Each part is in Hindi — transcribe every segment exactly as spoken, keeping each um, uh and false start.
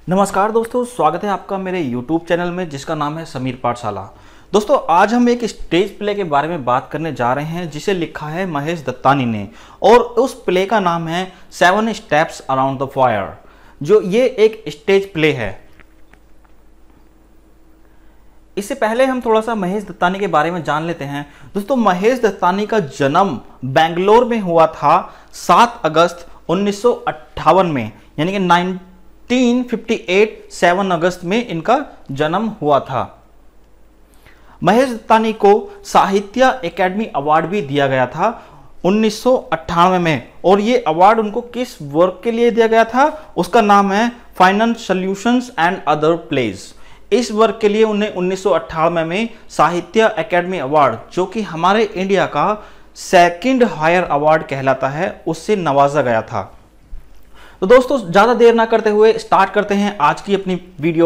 नमस्कार दोस्तों, स्वागत है आपका मेरे YouTube चैनल में जिसका नाम है समीर पाठशाला। दोस्तों, आज हम एक स्टेज प्ले के बारे में बात करने जा रहे हैं जिसे लिखा है महेश दत्तानी ने, और उस प्ले का नाम है seven steps around the fire. जो ये एक स्टेज प्ले है। इससे पहले हम थोड़ा सा महेश दत्तानी के बारे में जान लेते हैं। दोस्तों, महेश दत्तानी का जन्म बेंगलोर में हुआ था सात अगस्त उन्नीस सौ अट्ठावन में, यानी कि नाइनटीन फिफ्टी एट सात अगस्त में इनका जन्म हुआ था। महेश दत्तानी को साहित्य अकादमी अवार्ड भी दिया गया था उन्नीस सौ अट्ठानवे में, और ये अवार्ड उनको किस वर्क के लिए दिया गया था, उसका नाम है finance solutions and other plays. इस वर्क के लिए उन्हें उन्नीस सौ अट्ठानवे में साहित्य अकादमी अवार्ड, जो कि हमारे इंडिया का सेकंड हायर अवार्ड कहलाता है, उससे नवाजा गया था। तो दोस्तों, ज्यादा देर ना करते हुए स्टार्ट करते हैं आज की अपनी वीडियो।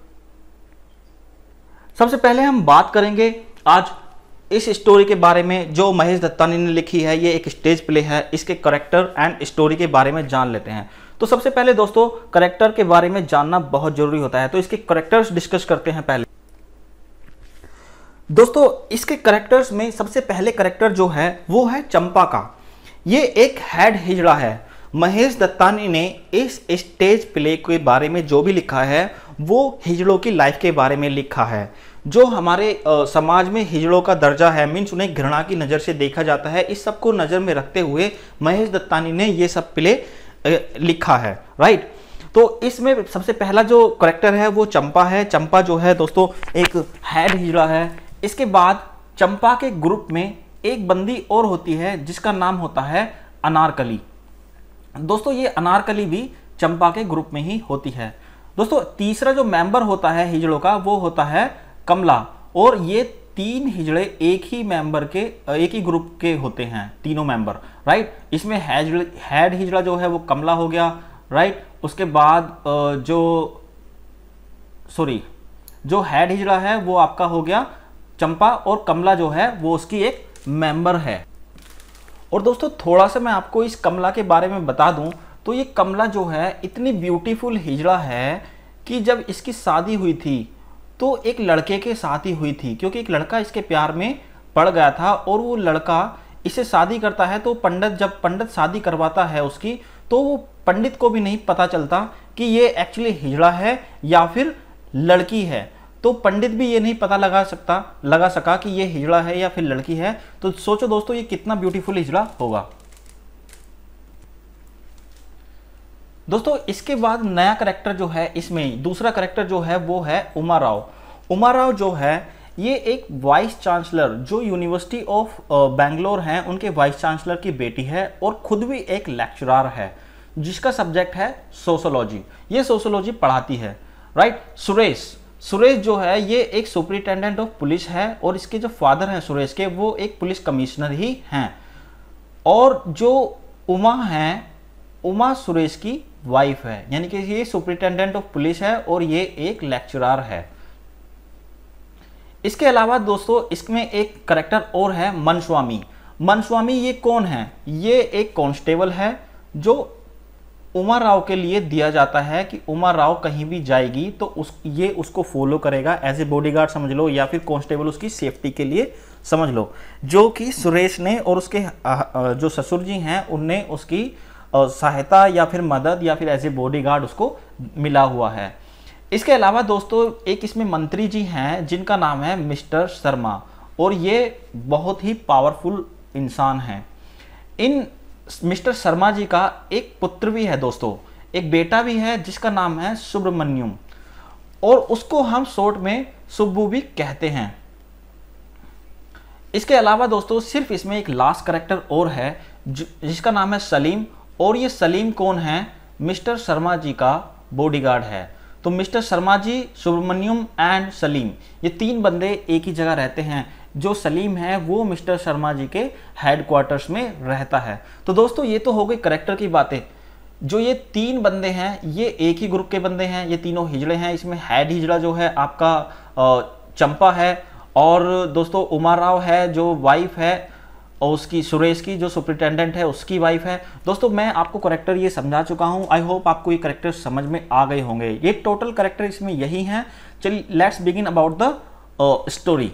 सबसे पहले हम बात करेंगे आज इस स्टोरी के बारे में जो महेश दत्तानी ने लिखी है। ये एक स्टेज प्ले है, इसके करेक्टर एंड स्टोरी के बारे में जान लेते हैं। तो सबसे पहले दोस्तों, करेक्टर के बारे में जानना बहुत जरूरी होता है, तो इसके करेक्टर्स डिस्कस करते हैं। पहले दोस्तों, इसके करेक्टर्स में सबसे पहले करेक्टर जो है वो है चंपा का। ये एक हेड हिजड़ा है। महेश दत्तानी ने इस स्टेज प्ले के बारे में जो भी लिखा है वो हिजड़ों की लाइफ के बारे में लिखा है। जो हमारे आ, समाज में हिजड़ों का दर्जा है, मीन्स उन्हें घृणा की नज़र से देखा जाता है, इस सब को नज़र में रखते हुए महेश दत्तानी ने ये सब प्ले आ, लिखा है, राइट। तो इसमें सबसे पहला जो करेक्टर है वो चंपा है। चंपा जो है दोस्तों एक हेड हिजड़ा है। इसके बाद चंपा के ग्रुप में एक बंदी और होती है जिसका नाम होता है अनारकली। दोस्तों, ये अनारकली भी चंपा के ग्रुप में ही होती है। दोस्तों, तीसरा जो मेंबर होता है हिजड़ों का वो होता है कमला, और ये तीन हिजड़े एक ही मेंबर के एक ही ग्रुप के होते हैं, तीनों मेंबर, राइट। इसमें हेड हिजड़ा जो है वो कमला हो गया, राइट। उसके बाद जो सॉरी जो हेड हिजड़ा है वो आपका हो गया चंपा, और कमला जो है वो उसकी एक मेंबर है। और दोस्तों, थोड़ा सा मैं आपको इस कमला के बारे में बता दूं तो ये कमला जो है इतनी ब्यूटीफुल हिजड़ा है कि जब इसकी शादी हुई थी तो एक लड़के के साथ ही हुई थी, क्योंकि एक लड़का इसके प्यार में पड़ गया था, और वो लड़का इससे शादी करता है। तो पंडित जब पंडित शादी करवाता है उसकी, तो वो पंडित को भी नहीं पता चलता कि ये एक्चुअली हिजड़ा है या फिर लड़की है। तो पंडित भी ये नहीं पता लगा सकता लगा सका कि ये हिजड़ा है या फिर लड़की है। तो सोचो दोस्तों, ये कितना ब्यूटीफुल हिजड़ा होगा। दोस्तों, इसके बाद नया करेक्टर जो है, इसमें दूसरा करेक्टर जो है वो है उमा राव। उमा राव जो है ये एक वाइस चांसलर, जो यूनिवर्सिटी ऑफ बेंगलोर हैं उनके वाइस चांसलर की बेटी है, और खुद भी एक लेक्चरर है जिसका सब्जेक्ट है सोशोलॉजी। ये सोशोलॉजी पढ़ाती है, राइट। सुरेश सुरेश जो है ये एक सुपरिटेंडेंट ऑफ पुलिस है, और इसके जो फादर हैं सुरेश के वो एक पुलिस कमिश्नर ही हैं। और जो उमा है, उमा सुरेश की वाइफ है, यानी कि ये सुपरिटेंडेंट ऑफ पुलिस है और ये एक लेक्चरर है। इसके अलावा दोस्तों, इसमें एक करेक्टर और है मनस्वामी। मनस्वामी ये कौन है? ये एक कांस्टेबल है जो उमा राव के लिए दिया जाता है कि उमा राव कहीं भी जाएगी तो उस ये उसको फॉलो करेगा, एज ए बॉडीगार्ड समझ लो, या फिर कांस्टेबल उसकी सेफ्टी के लिए समझ लो। जो कि सुरेश ने और उसके जो ससुर जी हैं उनने उसकी सहायता या फिर मदद या फिर एज ए बॉडीगार्ड उसको मिला हुआ है। इसके अलावा दोस्तों, एक इसमें मंत्री जी हैं जिनका नाम है मिस्टर शर्मा, और ये बहुत ही पावरफुल इंसान हैं। इन मिस्टर शर्मा जी का एक पुत्र भी है दोस्तों, एक बेटा भी है जिसका नाम है सुब्रमण्यम, और उसको हम शॉर्ट में सुब्बू भी कहते हैं। इसके अलावा दोस्तों, सिर्फ इसमें एक लास्ट करेक्टर और है जिसका नाम है सलीम, और ये सलीम कौन है? मिस्टर शर्मा जी का बॉडीगार्ड है। तो मिस्टर शर्मा जी, सुब्रमण्यम एंड सलीम, ये तीन बंदे एक ही जगह रहते हैं। जो सलीम है वो मिस्टर शर्मा जी के हेडक्वार्टर्स में रहता है। तो दोस्तों, ये तो हो गई करेक्टर की बातें। जो ये तीन बंदे हैं ये एक ही ग्रुप के बंदे हैं, ये तीनों हिजड़े हैं। इसमें हेड हिजड़ा जो है आपका चंपा है, और दोस्तों उमा राव है जो वाइफ है और उसकी सुरेश की जो सुपरिटेंडेंट है उसकी वाइफ है। दोस्तों मैं आपको करेक्टर ये समझा चुका हूँ, आई होप आपको ये करेक्टर समझ में आ गए होंगे। ये टोटल करेक्टर इसमें यही हैं। चलिए let's begin about the story.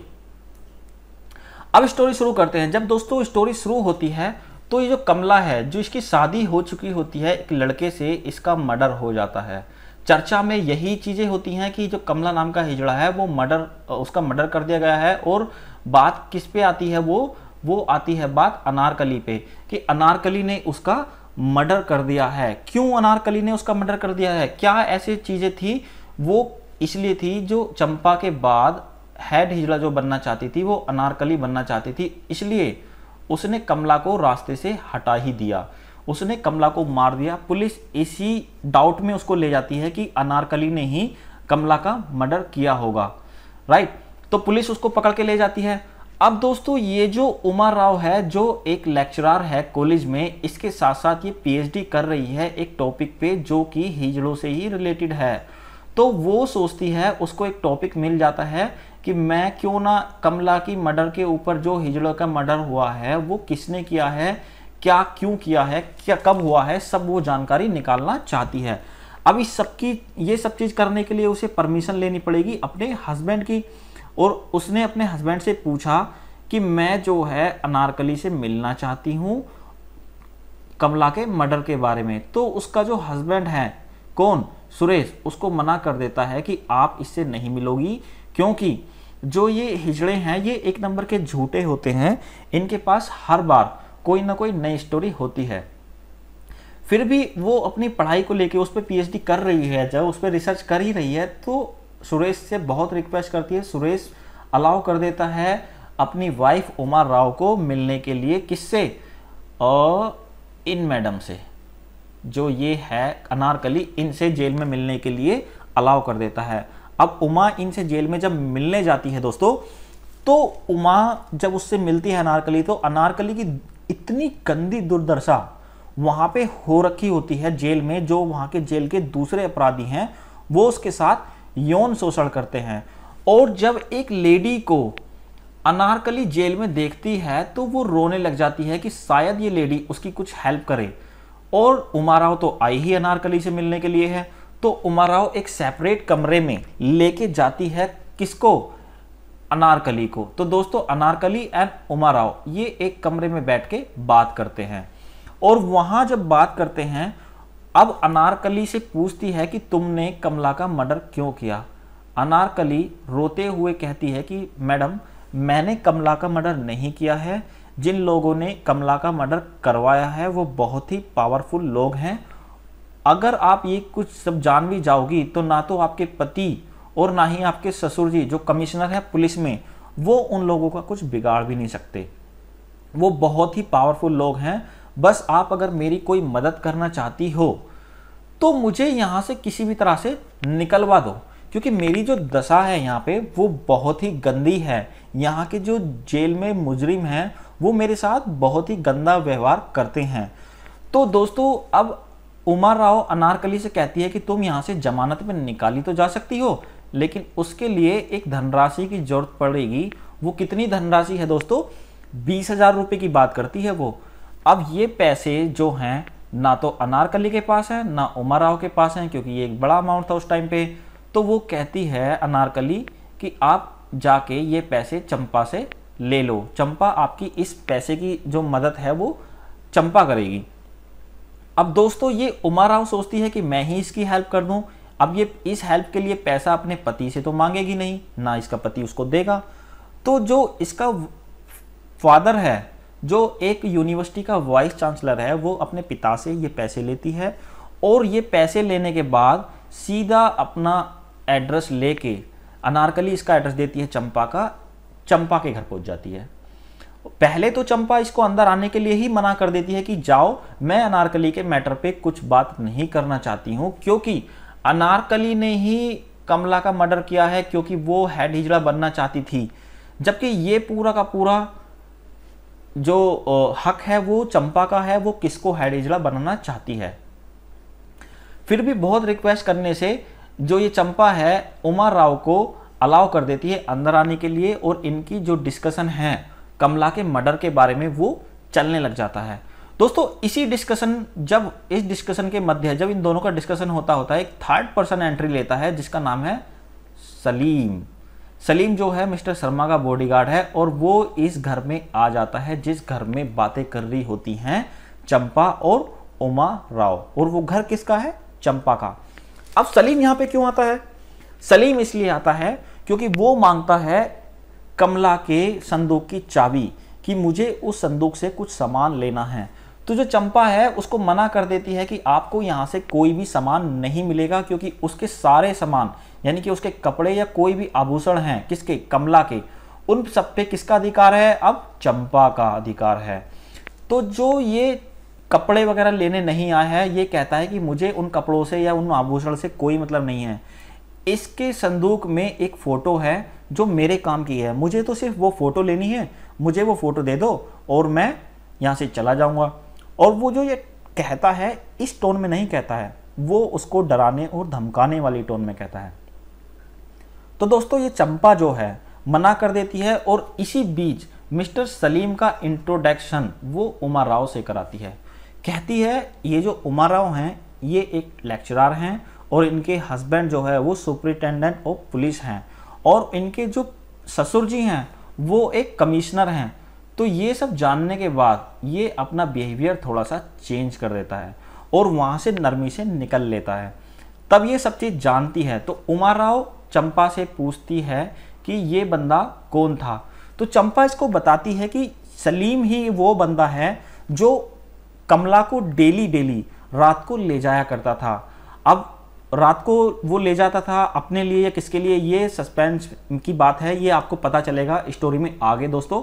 अब स्टोरी शुरू करते हैं। जब दोस्तों स्टोरी शुरू होती है तो ये जो कमला है, जो इसकी शादी हो चुकी होती है एक लड़के से, इसका मर्डर हो जाता है। चर्चा में यही चीज़ें होती हैं कि जो कमला नाम का हिजड़ा है वो मर्डर, उसका मर्डर कर दिया गया है। और बात किस पे आती है, वो वो आती है बात अनारकली पे, कि अनारकली ने उसका मर्डर कर दिया है। क्यों अनारकली ने उसका मर्डर कर दिया है, क्या ऐसी चीज़ें थी? वो इसलिए थी, जो चंपा के बाद हेड हिजड़ा जो बनना चाहती थी वो अनारकली बनना चाहती थी, इसलिए उसने कमला को रास्ते से हटा ही दिया, उसने कमला को मार दिया। पुलिस इसी डाउट में उसको ले जाती है कि अनारकली ने ही कमला का मर्डर किया होगा, राइट। तो पुलिस उसको पकड़ के ले जाती है। अब दोस्तों ये जो उमा राव है, जो एक लेक्चरर है कॉलेज में, इसके साथ साथ ये पीएचडी कर रही है एक टॉपिक पे जो कि हिजड़ों से ही रिलेटेड है। तो वो सोचती है, उसको एक टॉपिक मिल जाता है कि मैं क्यों ना कमला की मर्डर के ऊपर, जो हिजड़ों का मर्डर हुआ है वो किसने किया है, क्या क्यों किया है, क्या कब हुआ है, सब वो जानकारी निकालना चाहती है। अब इस सब की ये सब चीज़ करने के लिए उसे परमिशन लेनी पड़ेगी अपने हस्बैंड की। और उसने अपने हस्बैंड से पूछा कि मैं जो है अनारकली से मिलना चाहती हूँ कमला के मर्डर के बारे में। तो उसका जो हस्बैंड है, कौन, सुरेश, उसको मना कर देता है कि आप इससे नहीं मिलोगी, क्योंकि जो ये हिजड़े हैं ये एक नंबर के झूठे होते हैं, इनके पास हर बार कोई ना कोई नई स्टोरी होती है। फिर भी वो अपनी पढ़ाई को लेके उस पर पीएचडी कर रही है, जब उस पर रिसर्च कर ही रही है तो सुरेश से बहुत रिक्वेस्ट करती है। सुरेश अलाउ कर देता है अपनी वाइफ उमा राव को मिलने के लिए, किससे, और इन मैडम से, जो ये है अनारकली, इनसे जेल में मिलने के लिए अलाउ कर देता है। अब उमा इनसे जेल में जब मिलने जाती है दोस्तों, तो उमा जब उससे मिलती है अनारकली, तो अनारकली की इतनी गंदी दुर्दशा वहाँ पे हो रखी होती है जेल में, जो वहाँ के जेल के दूसरे अपराधी हैं वो उसके साथ यौन शोषण करते हैं। और जब एक लेडी को अनारकली जेल में देखती है तो वो रोने लग जाती है कि शायद ये लेडी उसकी कुछ हेल्प करे। और उमा राव तो आई ही अनारकली से मिलने के लिए है, तो उमा राव एक सेपरेट कमरे में लेके जाती है किसको, अनारकली को। तो दोस्तों अनारकली एंड उमा राव ये एक कमरे में बैठ के बात करते हैं। और वहां जब बात करते हैं, अब अनारकली से पूछती है कि तुमने कमला का मर्डर क्यों किया। अनारकली रोते हुए कहती है कि मैडम मैंने कमला का मर्डर नहीं किया है, जिन लोगों ने कमला का मर्डर करवाया है वो बहुत ही पावरफुल लोग हैं। अगर आप ये कुछ सब जान भी जाओगी तो ना तो आपके पति और ना ही आपके ससुर जी जो कमिश्नर है पुलिस में, वो उन लोगों का कुछ बिगाड़ भी नहीं सकते। वो बहुत ही पावरफुल लोग हैं। बस आप अगर मेरी कोई मदद करना चाहती हो तो मुझे यहाँ से किसी भी तरह से निकलवा दो, क्योंकि मेरी जो दशा है यहाँ पे वो बहुत ही गंदी है। यहाँ के जो जेल में मुजरिम हैं वो मेरे साथ बहुत ही गंदा व्यवहार करते हैं। तो दोस्तों अब उमा राव अनारकली से कहती है कि तुम यहाँ से जमानत में निकाली तो जा सकती हो, लेकिन उसके लिए एक धनराशि की जरूरत पड़ेगी। वो कितनी धनराशि है दोस्तों, बीस हजार रुपये की बात करती है वो। अब ये पैसे जो हैं ना तो अनारकली के पास है ना उमा राव के पास हैं, क्योंकि ये एक बड़ा अमाउंट था उस टाइम पे। तो वो कहती है अनारकली कि आप जाके ये पैसे चंपा से ले लो, चंपा आपकी इस पैसे की जो मदद है वो चंपा करेगी। अब दोस्तों ये उमा राव सोचती है कि मैं ही इसकी हेल्प कर दूं। अब ये इस हेल्प के लिए पैसा अपने पति से तो मांगेगी नहीं, ना इसका पति उसको देगा। तो जो इसका फादर है, जो एक यूनिवर्सिटी का वाइस चांसलर है, वो अपने पिता से ये पैसे लेती है। और ये पैसे लेने के बाद सीधा अपना एड्रेस लेके, अनारकली इसका एड्रेस देती है चंपा का, चंपा के घर पहुंच जाती है। पहले तो चंपा इसको अंदर आने के लिए ही मना कर देती है कि जाओ, मैं अनारकली के मैटर पे कुछ बात नहीं करना चाहती हूँ, क्योंकि अनारकली ने ही कमला का मर्डर किया है, क्योंकि वो हेड हिजड़ा बनना चाहती थी। जबकि ये पूरा का पूरा जो हक है वो चंपा का है, वो किसको हेड हिजड़ा बनाना चाहती है। फिर भी बहुत रिक्वेस्ट करने से जो ये चंपा है उमा राव को अलाउ कर देती है अंदर आने के लिए। और इनकी जो डिस्कशन है कमला के मर्डर के बारे में वो चलने लग जाता है। दोस्तों इसी डिस्कशन, जब इस डिस्कशन के मध्य जब इन दोनों का डिस्कशन होता होता है, एक थर्ड पर्सन एंट्री लेता है जिसका नाम है सलीम। सलीम जो है मिस्टर शर्मा का बॉडीगार्ड है और वो इस घर में आ जाता है जिस घर में बातें कर रही होती हैं चंपा और उमा राव, और वो घर किसका है? चंपा का। अब सलीम यहां पे क्यों आता है? सलीम इसलिए आता है क्योंकि वो मांगता है कमला के संदूक की चाबी कि मुझे उस संदूक से कुछ सामान लेना है। तो जो चंपा है उसको मना कर देती है कि आपको यहाँ से कोई भी सामान नहीं मिलेगा, क्योंकि उसके सारे सामान यानी कि उसके कपड़े या कोई भी आभूषण हैं किसके? कमला के, उन सब पे किसका अधिकार है? अब चंपा का अधिकार है। तो जो ये कपड़े वगैरह लेने नहीं आया है, ये कहता है कि मुझे उन कपड़ों से या उन आभूषण से कोई मतलब नहीं है। इसके संदूक में एक फोटो है जो मेरे काम की है, मुझे तो सिर्फ वो फोटो लेनी है, मुझे वो फोटो दे दो और मैं यहाँ से चला जाऊँगा। और वो जो ये कहता है इस टोन में नहीं कहता है, वो उसको डराने और धमकाने वाली टोन में कहता है। तो दोस्तों ये चंपा जो है मना कर देती है और इसी बीच मिस्टर सलीम का इंट्रोडक्शन वो उमा राव से कराती है। कहती है ये जो उमा राव हैं ये एक लेक्चरर हैं और इनके हस्बैंड जो है वो सुपरिटेंडेंट ऑफ पुलिस हैं और इनके जो ससुर जी हैं वो एक कमिश्नर हैं। तो ये सब जानने के बाद ये अपना बिहेवियर थोड़ा सा चेंज कर देता है और वहाँ से नरमी से निकल लेता है। तब ये सब चीज़ जानती है तो उमा राव चंपा से पूछती है कि ये बंदा कौन था। तो चंपा इसको बताती है कि सलीम ही वो बंदा है जो कमला को डेली डेली रात को ले जाया करता था। अब रात को वो ले जाता था अपने लिए या किसके लिए, ये सस्पेंस की बात है, ये आपको पता चलेगा स्टोरी में आगे दोस्तों।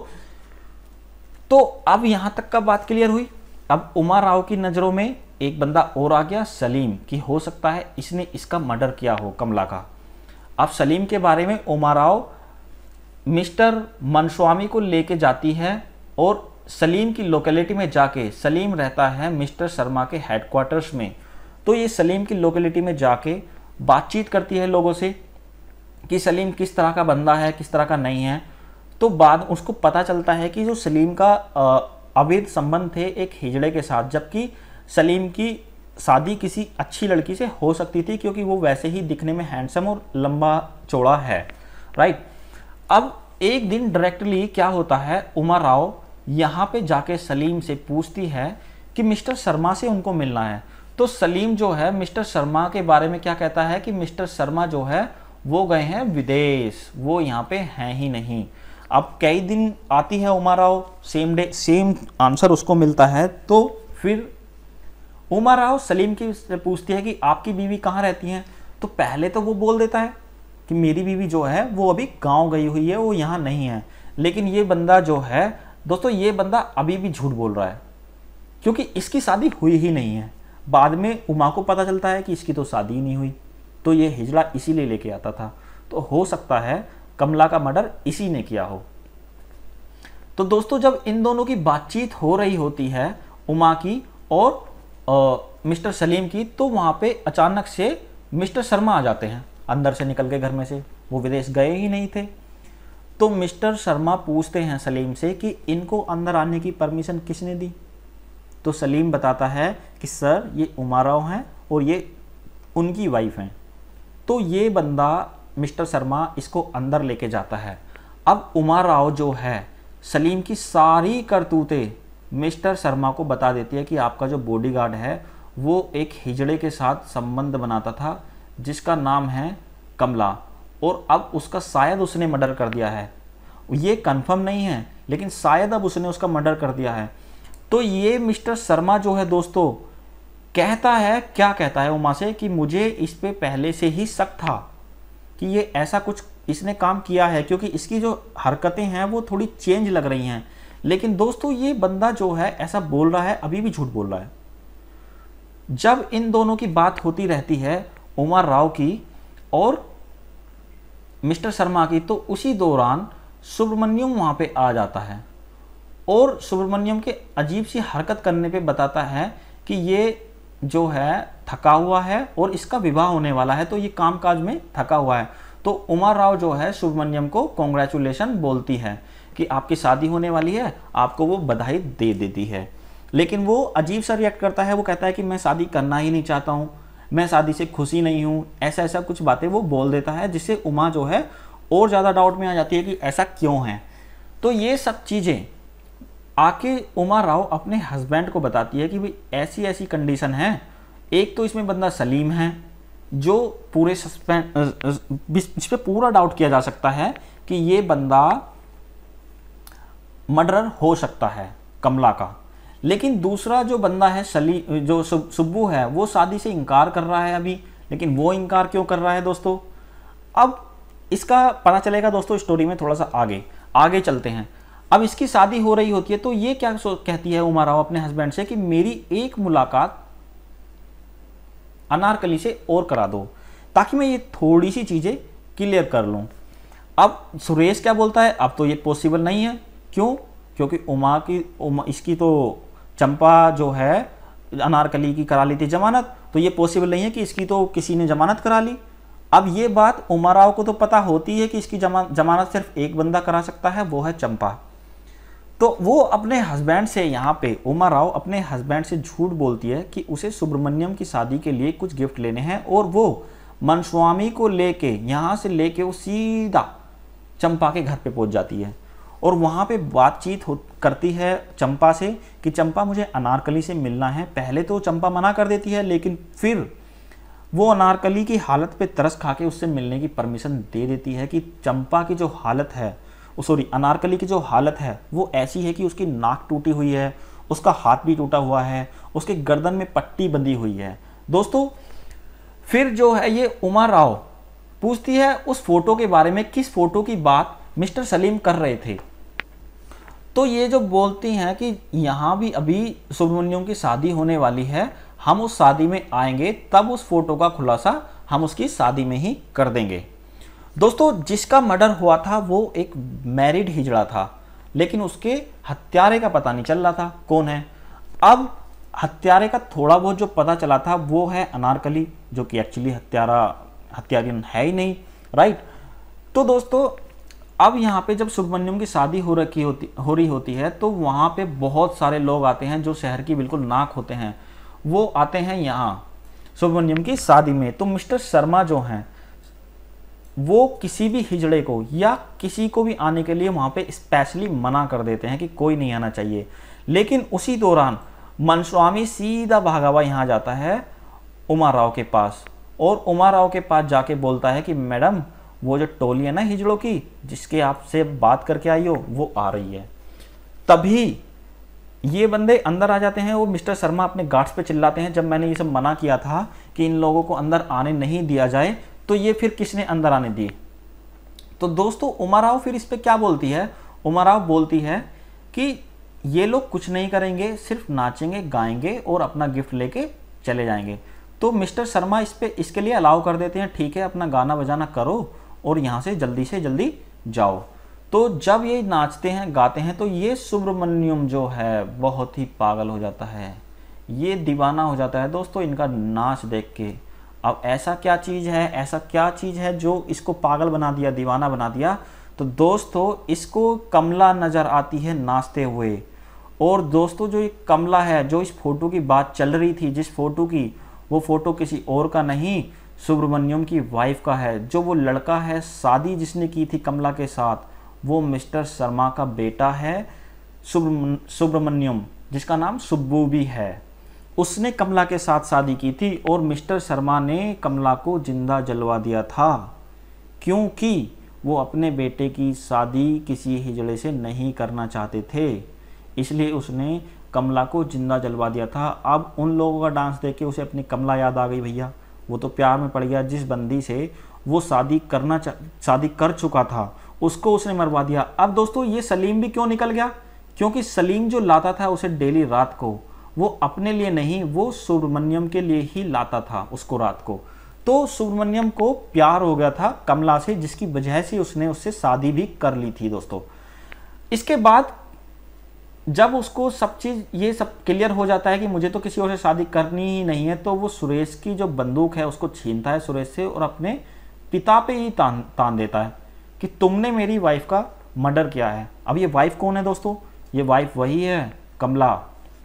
तो अब यहां तक का बात क्लियर हुई। अब उमा राव की नज़रों में एक बंदा और आ गया, सलीम, कि हो सकता है इसने इसका मर्डर किया हो कमला का। अब सलीम के बारे में उमा राव मिस्टर मनस्वामी को लेके जाती है और सलीम की लोकेलिटी में जाके, सलीम रहता है मिस्टर शर्मा के हेडक्वार्टर्स में, तो ये सलीम की लोकेलिटी में जाके बातचीत करती है लोगों से कि सलीम किस तरह का बंदा है, किस तरह का नहीं है। तो बाद उसको पता चलता है कि जो सलीम का अवैध संबंध थे एक हिजड़े के साथ, जबकि सलीम की शादी किसी अच्छी लड़की से हो सकती थी क्योंकि वो वैसे ही दिखने में हैंडसम और लंबा चौड़ा है, राइट। अब एक दिन डायरेक्टली क्या होता है, उमा राव यहाँ पे जाके सलीम से पूछती है कि मिस्टर शर्मा से उनको मिलना है। तो सलीम जो है मिस्टर शर्मा के बारे में क्या कहता है कि मिस्टर शर्मा जो है वो गए हैं विदेश, वो यहाँ पे हैं ही नहीं। अब कई दिन आती है Uma Rao, same day same answer उसको मिलता है। तो फिर उमा राव सलीम की से पूछती है कि आपकी बीवी कहाँ रहती हैं। तो पहले तो वो बोल देता है कि मेरी बीवी जो है वो अभी गांव गई हुई है, वो यहाँ नहीं है। लेकिन ये बंदा जो है दोस्तों, ये बंदा अभी भी झूठ बोल रहा है क्योंकि इसकी शादी हुई ही नहीं है। बाद में उमा को पता चलता है कि इसकी तो शादी ही नहीं हुई, तो ये हिजड़ा इसीलिए लेके आता था। तो हो सकता है कमला का मर्डर इसी ने किया हो। तो दोस्तों जब इन दोनों की बातचीत हो रही होती है, उमा की और आ, मिस्टर सलीम की, तो वहाँ पे अचानक से मिस्टर शर्मा आ जाते हैं अंदर से निकल के घर में से, वो विदेश गए ही नहीं थे। तो मिस्टर शर्मा पूछते हैं सलीम से कि इनको अंदर आने की परमिशन किसने दी। तो सलीम बताता है कि सर ये उमा राव हैं और ये उनकी वाइफ हैं। तो ये बंदा मिस्टर शर्मा इसको अंदर लेके जाता है। अब उमा राव जो है सलीम की सारी करतूतें मिस्टर शर्मा को बता देती है कि आपका जो बॉडीगार्ड है वो एक हिजड़े के साथ संबंध बनाता था जिसका नाम है कमला, और अब उसका शायद उसने मर्डर कर दिया है। ये कंफर्म नहीं है लेकिन शायद अब उसने उसका मर्डर कर दिया है। तो ये मिस्टर शर्मा जो है दोस्तों कहता है, क्या कहता है उमा से कि मुझे इस पे पहले से ही शक था कि ये ऐसा कुछ इसने काम किया है, क्योंकि इसकी जो हरकतें हैं वो थोड़ी चेंज लग रही हैं। लेकिन दोस्तों ये बंदा जो है ऐसा बोल रहा है, अभी भी झूठ बोल रहा है। जब इन दोनों की बात होती रहती है उमा राव की और मिस्टर शर्मा की, तो उसी दौरान सुब्रमण्यम वहाँ पे आ जाता है और सुब्रमण्यम के अजीब सी हरकत करने पे बताता है कि ये जो है थका हुआ है और इसका विवाह होने वाला है, तो ये कामकाज में थका हुआ है। तो उमा राव जो है सुब्रमण्यम को कॉन्ग्रेचुलेशन बोलती है कि आपकी शादी होने वाली है, आपको वो बधाई दे देती है। लेकिन वो अजीब सा रिएक्ट करता है, वो कहता है कि मैं शादी करना ही नहीं चाहता हूँ, मैं शादी से खुशी नहीं हूँ, ऐसा ऐसा कुछ बातें वो बोल देता है, जिससे उमा जो है और ज़्यादा डाउट में आ जाती है कि ऐसा क्यों है। तो ये सब चीज़ें आके उमा राव अपने हस्बैंड को बताती है कि भाई ऐसी ऐसी कंडीशन है। एक तो इसमें बंदा सलीम है, जो पूरे सस्पेंस इस पे पूरा डाउट किया जा सकता है कि ये बंदा मर्डरर हो सकता है कमला का। लेकिन दूसरा जो बंदा है सली जो सुब्बू है, वो शादी से इनकार कर रहा है अभी। लेकिन वो इनकार क्यों कर रहा है दोस्तों, अब इसका पता चलेगा दोस्तों स्टोरी में। थोड़ा सा आगे आगे चलते हैं। अब इसकी शादी हो रही होती है तो ये क्या कहती है उमा राव अपने हस्बैंड से कि मेरी एक मुलाकात अनारकली से और करा दो, ताकि मैं ये थोड़ी सी चीज़ें क्लियर कर लूँ। अब सुरेश क्या बोलता है, अब तो ये पॉसिबल नहीं है। क्यों? क्योंकि उमा की उमा इसकी तो चंपा जो है अनारकली की करा ली थी जमानत, तो ये पॉसिबल नहीं है कि इसकी तो किसी ने जमानत करा ली। अब ये बात उमा राव को तो पता होती है कि इसकी जमा जमानत सिर्फ एक बंदा करा सकता है, वो है चंपा। तो वो अपने हस्बैंड से, यहाँ पे उमा राव अपने हस्बैंड से झूठ बोलती है कि उसे सुब्रमण्यम की शादी के लिए कुछ गिफ्ट लेने हैं, और वो मनस्वामी को लेके यहाँ से लेके वो सीधा चंपा के घर पे पहुँच जाती है और वहाँ पे बातचीत हो करती है चंपा से कि चंपा मुझे अनारकली से मिलना है। पहले तो चंपा मना कर देती है, लेकिन फिर वो अनारकली की हालत पे तरस खा के उससे मिलने की परमिशन दे देती है कि चंपा की जो हालत है, सॉरी अनारकली की जो हालत है वो ऐसी है कि उसकी नाक टूटी हुई है, उसका हाथ भी टूटा हुआ है, उसके गर्दन में पट्टी बंधी हुई है। दोस्तों फिर जो है ये उमा राव पूछती है उस फोटो के बारे में, किस फोटो की बात मिस्टर सलीम कर रहे थे। तो ये जो बोलती हैं कि यहाँ भी अभी सुब्रमण्यम की शादी होने वाली है, हम उस शादी में आएंगे, तब उस फोटो का खुलासा हम उसकी शादी में ही कर देंगे। दोस्तों जिसका मर्डर हुआ था वो एक मैरिड हिजड़ा था, लेकिन उसके हत्यारे का पता नहीं चल रहा था कौन है। अब हत्यारे का थोड़ा बहुत जो पता चला था वो है अनारकली, जो कि एक्चुअली हत्यारा हत्यारिन है ही नहीं, राइट। तो दोस्तों अब यहाँ पे जब सुब्रमण्यम की शादी हो रखी होती हो रही होती है तो वहाँ पे बहुत सारे लोग आते हैं जो शहर की बिल्कुल नाक होते हैं, वो आते हैं यहाँ सुब्रमण्यम की शादी में। तो मिस्टर शर्मा जो हैं वो किसी भी हिजड़े को या किसी को भी आने के लिए वहाँ पे स्पेशली मना कर देते हैं कि कोई नहीं आना चाहिए। लेकिन उसी दौरान मनस्वामी सीधा भागा हुआ यहाँ जाता है उमा राव के पास, और उमा राव के पास जाके बोलता है कि मैडम वो जो टोली है ना हिजड़ों की जिसके आपसे बात करके आई हो वो आ रही है। तभी ये बंदे अंदर आ जाते हैं और मिस्टर शर्मा अपने गार्ड्स पे चिल्लाते हैं, जब मैंने ये सब मना किया था कि इन लोगों को अंदर आने नहीं दिया जाए तो ये फिर किसने अंदर आने दिए। तो दोस्तों उमा राव फिर इस पे क्या बोलती है, उमा राव बोलती है कि ये लोग कुछ नहीं करेंगे, सिर्फ नाचेंगे गाएंगे और अपना गिफ्ट लेके चले जाएंगे। तो मिस्टर शर्मा इस पे इसके लिए अलाउ कर देते हैं, ठीक है अपना गाना बजाना करो और यहाँ से जल्दी से जल्दी जाओ। तो जब ये नाचते हैं गाते हैं तो ये सुब्रमण्यम जो है बहुत ही पागल हो जाता है, ये दीवाना हो जाता है दोस्तों इनका नाच देख के। अब ऐसा क्या चीज़ है, ऐसा क्या चीज़ है जो इसको पागल बना दिया, दीवाना बना दिया। तो दोस्तों इसको कमला नज़र आती है नाचते हुए, और दोस्तों जो ये कमला है जो इस फोटो की बात चल रही थी, जिस फोटो की, वो फोटो किसी और का नहीं सुब्रमण्यम की वाइफ का है। जो वो लड़का है शादी जिसने की थी कमला के साथ, वो मिस्टर शर्मा का बेटा है सुब्रमण्यम, जिसका नाम सुब्बू भी है। उसने कमला के साथ शादी की थी और मिस्टर शर्मा ने कमला को जिंदा जलवा दिया था, क्योंकि वो अपने बेटे की शादी किसी हिजड़े से नहीं करना चाहते थे, इसलिए उसने कमला को जिंदा जलवा दिया था। अब उन लोगों का डांस देख के उसे अपनी कमला याद आ गई भैया, वो तो प्यार में पड़ गया, जिस बंदी से वो शादी करना शादी कर चुका था उसको उसने मरवा दिया। अब दोस्तों ये सलीम भी क्यों निकल गया, क्योंकि सलीम जो लाता था उसे डेली रात को, वो अपने लिए नहीं, वो सुब्रमण्यम के लिए ही लाता था उसको रात को। तो सुब्रमण्यम को प्यार हो गया था कमला से, जिसकी वजह से उसने उससे शादी भी कर ली थी दोस्तों। इसके बाद जब उसको सब चीज़ ये सब क्लियर हो जाता है कि मुझे तो किसी और से शादी करनी ही नहीं है, तो वो सुरेश की जो बंदूक है उसको छीनता है सुरेश से और अपने पिता पे ही तान तान देता है कि तुमने मेरी वाइफ का मर्डर किया है। अब ये वाइफ कौन है दोस्तों? ये वाइफ वही है, कमला।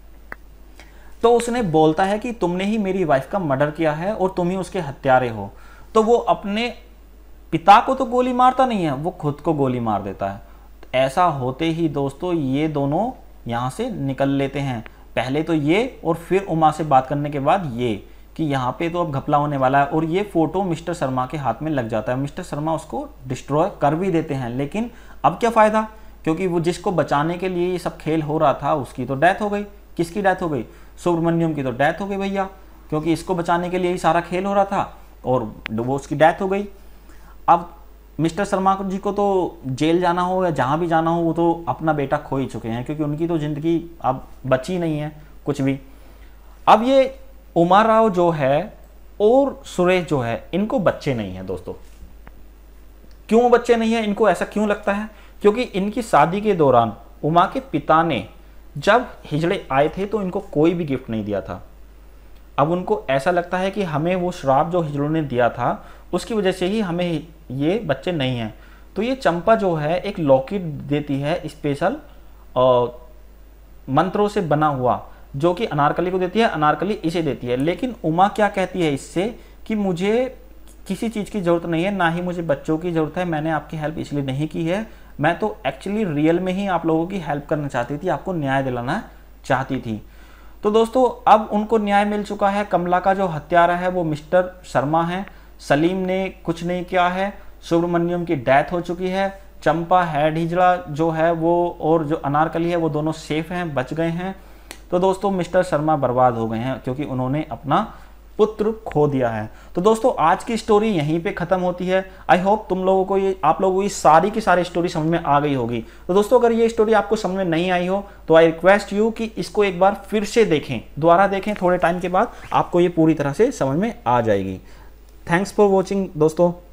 तो उसने बोलता है कि तुमने ही मेरी वाइफ का मर्डर किया है और तुम ही उसके हत्यारे हो। तो वो अपने पिता को तो गोली मारता नहीं है, वो खुद को गोली मार देता है। ऐसा होते ही दोस्तों ये दोनों यहाँ से निकल लेते हैं। पहले तो ये, और फिर उमा से बात करने के बाद ये कि यहाँ पे तो अब घपला होने वाला है। और ये फोटो मिस्टर शर्मा के हाथ में लग जाता है। मिस्टर शर्मा उसको डिस्ट्रॉय कर भी देते हैं, लेकिन अब क्या फ़ायदा, क्योंकि वो जिसको बचाने के लिए ये सब खेल हो रहा था उसकी तो डेथ हो गई। किसकी डेथ हो गई? सुब्रमण्यम की तो डेथ हो गई भैया, क्योंकि इसको बचाने के लिए ही सारा खेल हो रहा था और वो उसकी डेथ हो गई। अब मिस्टर शर्मा जी को तो जेल जाना हो या जहाँ भी जाना हो, वो तो अपना बेटा खो ही चुके हैं, क्योंकि उनकी तो ज़िंदगी अब बची नहीं है कुछ भी। अब ये उमा राव जो है और सुरेश जो है, इनको बच्चे नहीं हैं दोस्तों। क्यों बच्चे नहीं हैं? इनको ऐसा क्यों लगता है? क्योंकि इनकी शादी के दौरान उमा के पिता ने जब हिजड़े आए थे तो इनको कोई भी गिफ्ट नहीं दिया था। अब उनको ऐसा लगता है कि हमें वो श्राप जो हिजड़ों ने दिया था उसकी वजह से ही हमें ये बच्चे नहीं हैं। तो ये चंपा जो है एक लॉकेट देती है स्पेशल मंत्रों से बना हुआ, जो कि अनारकली को देती है, अनारकली इसे देती है। लेकिन उमा क्या कहती है इससे कि मुझे किसी चीज़ की ज़रूरत नहीं है, ना ही मुझे बच्चों की ज़रूरत है, मैंने आपकी हेल्प इसलिए नहीं की है, मैं तो एक्चुअली रियल में ही आप लोगों की हेल्प करना चाहती थी, आपको न्याय दिलाना चाहती थी। तो दोस्तों अब उनको न्याय मिल चुका है। कमला का जो हत्यारा है वो मिस्टर शर्मा है, सलीम ने कुछ नहीं किया है, सुब्रमण्यम की डेथ हो चुकी है, चंपा हेड हिजड़ा जो है वो और जो अनारकली है वो दोनों सेफ हैं, बच गए हैं। तो दोस्तों मिस्टर शर्मा बर्बाद हो गए हैं क्योंकि उन्होंने अपना पुत्र खो दिया है। तो दोस्तों आज की स्टोरी यहीं पे खत्म होती है। आई होप तुम लोगों को ये आप लोगों को ये सारी की सारी स्टोरी समझ में आ गई होगी। तो दोस्तों अगर ये स्टोरी आपको समझ में नहीं आई हो तो आई रिक्वेस्ट यू कि इसको एक बार फिर से देखें, दोबारा देखें, थोड़े टाइम के बाद आपको ये पूरी तरह से समझ में आ जाएगी। थैंक्स फॉर वॉचिंग दोस्तों।